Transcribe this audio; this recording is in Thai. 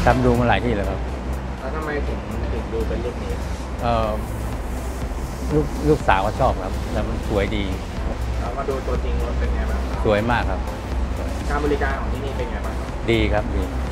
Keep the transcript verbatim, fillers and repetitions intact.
ทำดูมาหลายที่แล้วครับแล้วทำไมถึงถึงดูเป็นรุ่นนี้เออลูกลูกสาวก็ชอบครับแล้วมันสวยดีเรามาดูตัวจริงรถเป็นไงบ้างสวยมากครับการบริการของที่นี่เป็นไงบ้างดีครับดี